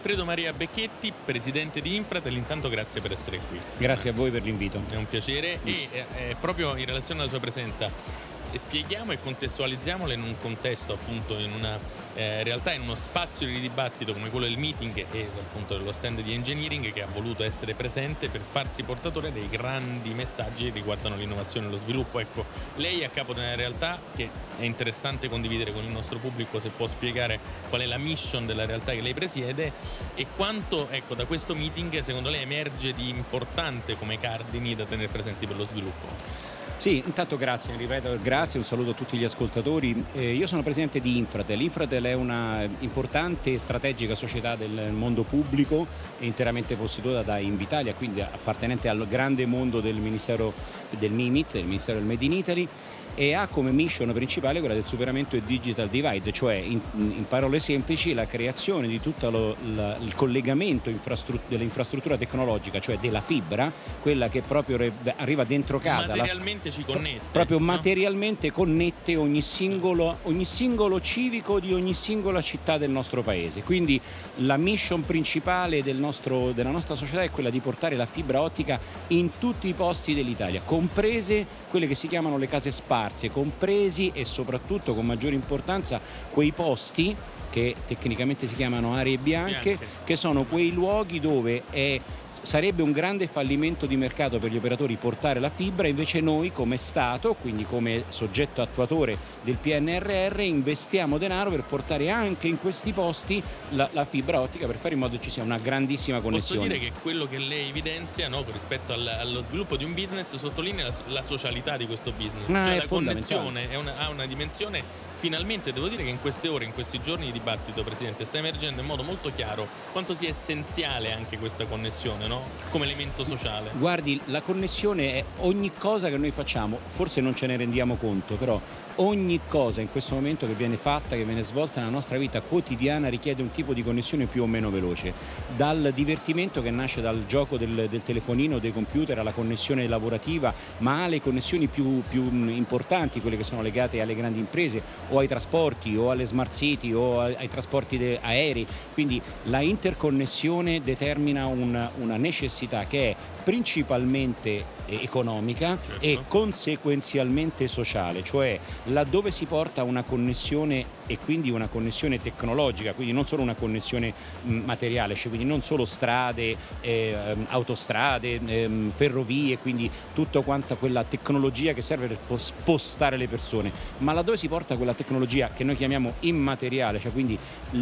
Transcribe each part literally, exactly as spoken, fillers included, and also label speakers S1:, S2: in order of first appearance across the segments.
S1: Alfredo Maria Becchetti, presidente di Infratel, intanto grazie per essere qui.
S2: Grazie a voi per l'invito.
S1: È un piacere e eh, proprio in relazione alla sua presenza spieghiamo e contestualizziamola in un contesto, appunto in una eh, realtà, in uno spazio di dibattito come quello del meeting e appunto dello stand di engineering, che ha voluto essere presente per farsi portatore dei grandi messaggi che riguardano l'innovazione e lo sviluppo. Ecco, lei è a capo di una realtà che è interessante condividere con il nostro pubblico, se può spiegare qual è la mission della realtà che lei presiede e quanto, ecco, da questo meeting secondo lei emerge di importante come cardini da tenere presenti per lo sviluppo.
S2: Sì, intanto grazie, ripeto, grazie, un saluto a tutti gli ascoltatori. Eh, io sono presidente di Infratel. Infratel è una importante e strategica società del mondo pubblico, interamente posseduta da Invitalia, quindi appartenente al grande mondo del Ministero del MIMIT, del Ministero del Made in Italy, e ha come mission principale quella del superamento del digital divide, cioè in, in parole semplici la creazione di tutto lo, la, il collegamento infrastruttura, dell'infrastruttura tecnologica, cioè della fibra, quella che proprio re, arriva dentro casa.
S1: Materialmente la, ci connette.
S2: Proprio
S1: no?
S2: materialmente connette ogni singolo, ogni singolo civico di ogni singola città del nostro paese. Quindi la mission principale del nostro, della nostra società è quella di portare la fibra ottica in tutti i posti dell'Italia, comprese quelle che si chiamano le case sparse, compresi e soprattutto con maggiore importanza quei posti che tecnicamente si chiamano aree bianche, bianche. che sono quei luoghi dove è sarebbe un grande fallimento di mercato per gli operatori portare la fibra, invece noi come Stato, quindi come soggetto attuatore del P N R R, investiamo denaro per portare anche in questi posti la, la fibra ottica, per fare in modo che ci sia una grandissima connessione.
S1: Posso dire che quello che lei evidenzia, no, rispetto al, allo sviluppo di un business, sottolinea la, la socialità di questo business,
S2: no,
S1: cioè
S2: è
S1: la connessione è una, ha una dimensione. Finalmente devo dire che in queste ore, in questi giorni di dibattito, Presidente, sta emergendo in modo molto chiaro quanto sia essenziale anche questa connessione, no? Come elemento sociale.
S2: Guardi, la connessione è ogni cosa che noi facciamo, forse non ce ne rendiamo conto, però ogni cosa in questo momento che viene fatta, che viene svolta nella nostra vita quotidiana richiede un tipo di connessione più o meno veloce. Dal divertimento che nasce dal gioco del, del telefonino, dei computer, alla connessione lavorativa, ma alle connessioni più, più importanti, quelle che sono legate alle grandi imprese, o ai trasporti, o alle smart city, o ai, ai trasporti aerei. Quindi la interconnessione determina una, una necessità che è principalmente economica, certo, e conseguenzialmente sociale, cioè laddove si porta una connessione e quindi una connessione tecnologica, quindi non solo una connessione materiale, cioè quindi non solo strade, eh, autostrade, eh, ferrovie, quindi tutta quanta quella tecnologia che serve per spostare le persone, ma laddove si porta quella tecnologia che noi chiamiamo immateriale, cioè quindi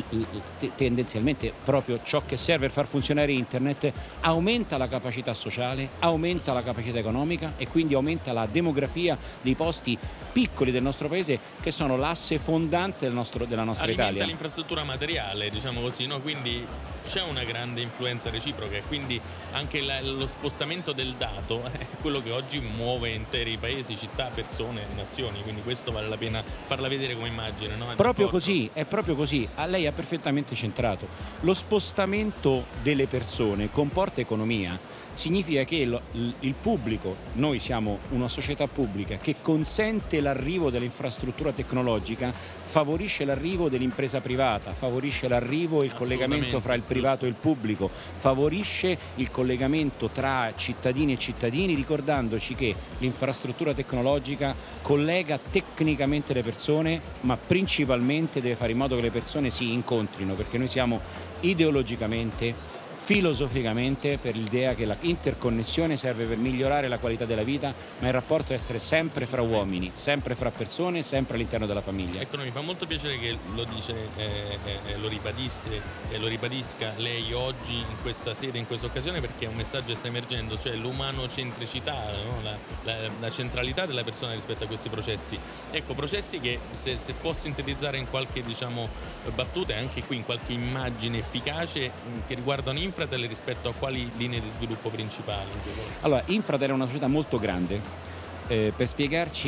S2: tendenzialmente proprio ciò che serve per far funzionare internet, aumenta la capacità sociale, aumenta la capacità economica e quindi aumenta la demografia dei posti piccoli del nostro paese, che sono l'asse fondante del nostro, della nostra
S1: Alimenta
S2: Italia.
S1: L'infrastruttura materiale, diciamo così, no? Quindi c'è una grande influenza reciproca e quindi anche la, lo spostamento del dato è quello che oggi muove interi paesi, città, persone, nazioni, quindi questo vale la pena farla vedere come immagine, no?
S2: Proprio così, è proprio così, a lei ha perfettamente centrato. Lo spostamento delle persone comporta economia. Significa che il, il pubblico, noi siamo una società pubblica che consente l'arrivo dell'infrastruttura tecnologica, favorisce l'arrivo dell'impresa privata, favorisce l'arrivo e il collegamento fra il privato e il pubblico, favorisce il collegamento tra cittadini e cittadini, ricordandoci che l'infrastruttura tecnologica collega tecnicamente le persone, ma principalmente deve fare in modo che le persone si incontrino, perché noi siamo ideologicamente, filosoficamente per l'idea che l'interconnessione serve per migliorare la qualità della vita, ma il rapporto deve essere sempre fra uomini, sempre fra persone, sempre all'interno della famiglia.
S1: Ecco, mi fa molto piacere che lo dice, eh, eh, lo ribadisse e lo ribadisca lei oggi in questa sede, in questa occasione, perché è un messaggio che sta emergendo, cioè l'umanocentricità, no? la, la, la centralità della persona rispetto a questi processi. Ecco, processi che se, se può sintetizzare in qualche, diciamo, battuta, e anche qui in qualche immagine efficace che riguardano Infratel rispetto a quali linee di sviluppo principali?
S2: Allora, Infratel è una società molto grande. Eh, per spiegarci,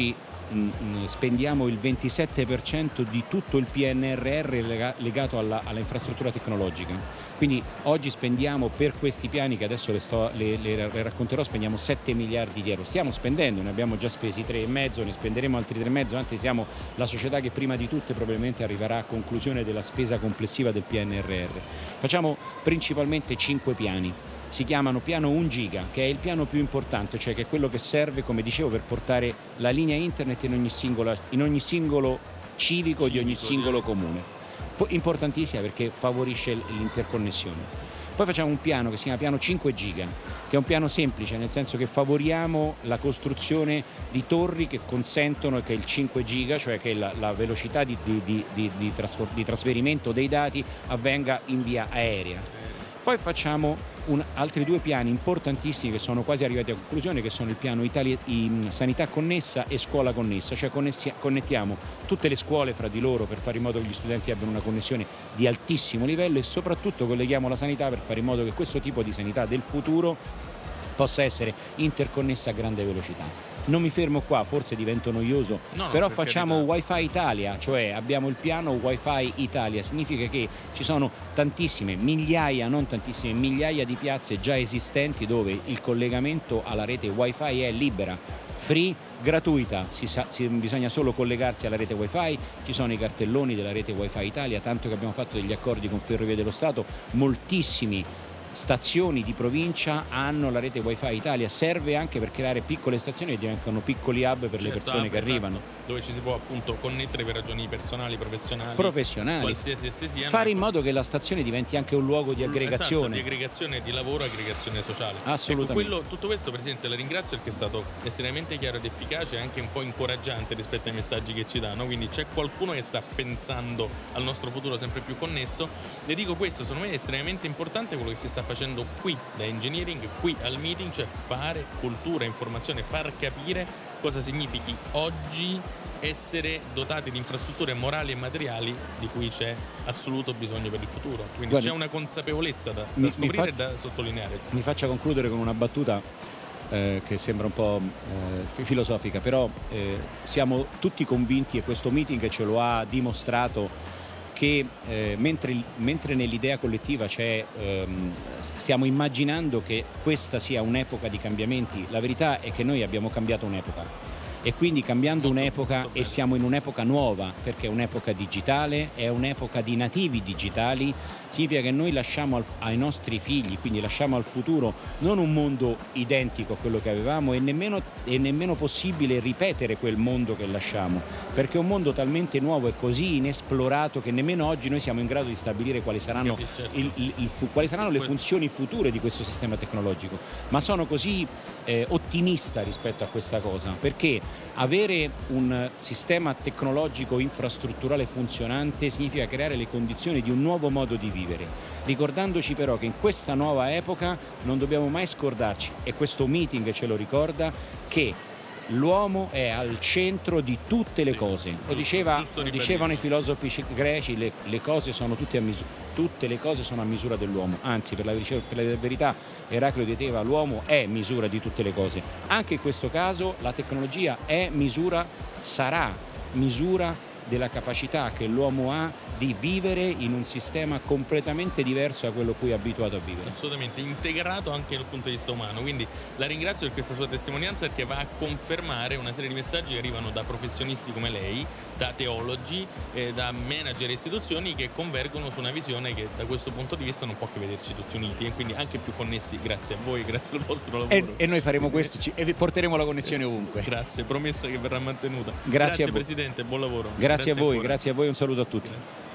S2: mh, spendiamo il ventisette per cento di tutto il P N R R lega, legato alla, alla infrastruttura tecnologica. Quindi oggi spendiamo per questi piani, che adesso le, sto, le, le, le racconterò, spendiamo sette miliardi di euro. Stiamo spendendo, ne abbiamo già spesi tre e mezzo, ne spenderemo altri tre e mezzo, anzi siamo la società che prima di tutte probabilmente arriverà a conclusione della spesa complessiva del P N R R. Facciamo principalmente cinque piani. Si chiamano piano un giga, che è il piano più importante, cioè che è quello che serve, come dicevo, per portare la linea internet in ogni, singola, in ogni singolo civico, civico di ogni singolo di... comune. Importantissima perché favorisce l'interconnessione. Poi facciamo un piano che si chiama piano cinque giga, che è un piano semplice, nel senso che favoriamo la costruzione di torri che consentono che il cinque giga, cioè che la, la velocità di, di, di, di, di, di trasferimento dei dati avvenga in via aerea. Poi facciamo un, altri due piani importantissimi che sono quasi arrivati a conclusione, che sono il piano Italia, in sanità connessa e scuola connessa, cioè connettiamo tutte le scuole fra di loro per fare in modo che gli studenti abbiano una connessione di altissimo livello e soprattutto colleghiamo la sanità per fare in modo che questo tipo di sanità del futuro possa essere interconnessa a grande velocità. Non mi fermo qua, forse divento noioso, no, no, però per facciamo carità. Wi-Fi Italia, cioè abbiamo il piano Wi-Fi Italia, significa che ci sono tantissime, migliaia, non tantissime, migliaia di piazze già esistenti dove il collegamento alla rete Wi-Fi è libera, free, gratuita, si sa, si, bisogna solo collegarsi alla rete Wi-Fi, ci sono i cartelloni della rete Wi-Fi Italia, tanto che abbiamo fatto degli accordi con Ferrovie dello Stato, moltissimi stazioni di provincia hanno la rete Wi-Fi Italia, serve anche per creare piccole stazioni che diventano piccoli hub per certo, le persone hub, che esatto, arrivano.
S1: Dove ci si può appunto connettere per ragioni personali, professionali,
S2: professionali,
S1: qualsiasi esse siano.
S2: Fare in modo che la stazione diventi anche un luogo di aggregazione.
S1: Esatto, di aggregazione, di lavoro, aggregazione sociale.
S2: Assolutamente.
S1: Ecco, quello, tutto questo, Presidente, la ringrazio perché è stato estremamente chiaro ed efficace e anche un po' incoraggiante rispetto ai messaggi che ci danno. Quindi c'è qualcuno che sta pensando al nostro futuro sempre più connesso. Le dico questo, secondo me è estremamente importante quello che si sta facendo qui da engineering, qui al meeting, cioè fare cultura, informazione, far capire cosa significhi oggi essere dotati di infrastrutture morali e materiali di cui c'è assoluto bisogno per il futuro. Quindi c'è una consapevolezza da, da mi, scoprire mi fa, e da sottolineare.
S2: Mi faccia concludere con una battuta eh, che sembra un po' eh, filosofica, però eh, siamo tutti convinti, e questo meeting ce lo ha dimostrato, che eh, mentre, mentre nell'idea collettiva c'è, ehm, stiamo immaginando che questa sia un'epoca di cambiamenti, la verità è che noi abbiamo cambiato un'epoca. E quindi cambiando un'epoca e siamo in un'epoca nuova, perché è un'epoca digitale, è un'epoca di nativi digitali, significa che noi lasciamo al, ai nostri figli, quindi lasciamo al futuro non un mondo identico a quello che avevamo e nemmeno, è nemmeno possibile ripetere quel mondo che lasciamo, perché è un mondo talmente nuovo e così inesplorato che nemmeno oggi noi siamo in grado di stabilire quali saranno, il, il, il, quali saranno le funzioni future di questo sistema tecnologico. Ma sono così eh, ottimista rispetto a questa cosa, perché avere un sistema tecnologico infrastrutturale funzionante significa creare le condizioni di un nuovo modo di vivere, ricordandoci però che in questa nuova epoca non dobbiamo mai scordarci, e questo meeting ce lo ricorda, che l'uomo è al centro di tutte le sì, cose. Giusto, lo, diceva, lo dicevano i filosofi greci, le, le cose sono tutte a misura, tutte le cose sono a misura dell'uomo, anzi per la, per la verità Eraclio diceva l'uomo è misura di tutte le cose. Anche in questo caso la tecnologia è misura, sarà misura della capacità che l'uomo ha di vivere in un sistema completamente diverso da quello a cui è abituato a vivere.
S1: Assolutamente, integrato anche dal punto di vista umano, quindi la ringrazio per questa sua testimonianza, perché va a confermare una serie di messaggi che arrivano da professionisti come lei, da teologi, eh, da manager e istituzioni che convergono su una visione che da questo punto di vista non può che vederci tutti uniti e quindi anche più connessi grazie a voi, grazie al vostro lavoro.
S2: E, e noi faremo questo ci, e porteremo la connessione ovunque.
S1: Grazie, promessa che verrà mantenuta.
S2: Grazie,
S1: grazie Presidente, buon lavoro.
S2: Grazie, grazie a voi, ancora. Grazie a voi, un saluto a tutti.
S1: Grazie.